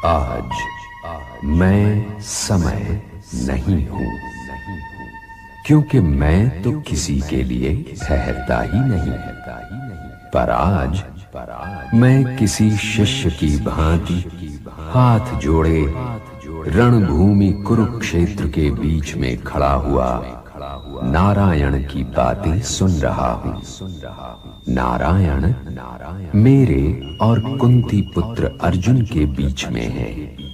आज मैं समय नहीं हूं, क्योंकि मैं तो किसी के लिए ठहरता ही नहीं। पर आज मैं किसी शिष्य की भांति हाथ जोड़े रणभूमि कुरुक्षेत्र के बीच में खड़ा हुआ नारायण की बातें सुन रहा हूं। नारायण मेरे और कुंती पुत्र अर्जुन के बीच में है।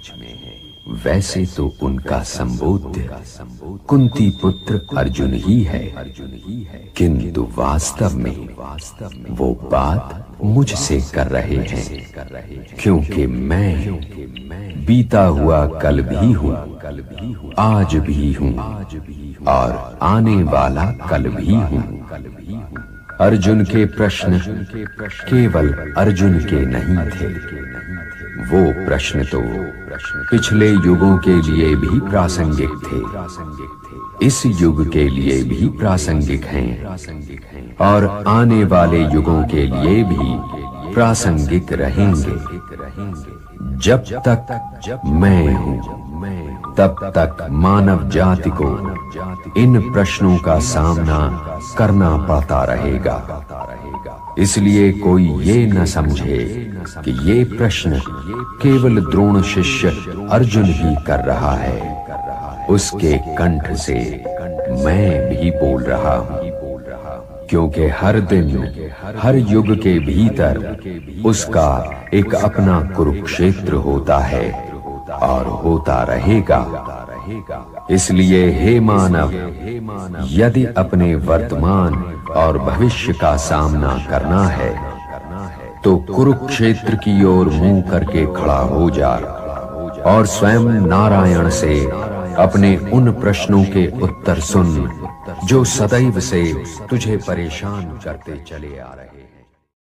वैसे तो उनका संबोध्य कुंती पुत्र अर्जुन ही है, किंतु वास्तव में वो बात मुझसे कर रहे हैं, क्योंकि मैं बीता हुआ कल भी हूं, आज भी हूं और आने वाला कल भी हूं। अर्जुन के प्रश्न केवल अर्जुन के नहीं थे, वो प्रश्न तो पिछले युगों के लिए भी प्रासंगिक थे, इस युग के लिए भी प्रासंगिक हैं और आने वाले युगों के लिए भी प्रासंगिक रहेंगे। जब तक मैं हूं तब तक मानव जाति को इन प्रश्नों का सामना करना पड़ता रहेगा। इसलिए कोई ये न समझे कि ये प्रश्न केवल द्रोण शिष्य अर्जुन ही कर रहा है। उसके कंठ से मैं भी बोल रहा हूं, क्योंकि हर दिन हर युग के भीतर उसका एक अपना कुरुक्षेत्र होता है और होता रहेगा। इसलिए हे मानव, यदि अपने वर्तमान और भविष्य का सामना करना है तो कुरुक्षेत्र की ओर मुंह करके खड़ा हो जा और स्वयं नारायण से अपने उन प्रश्नों के उत्तर सुन जो सदैव से तुझे परेशान करते चले आ रहे हैं।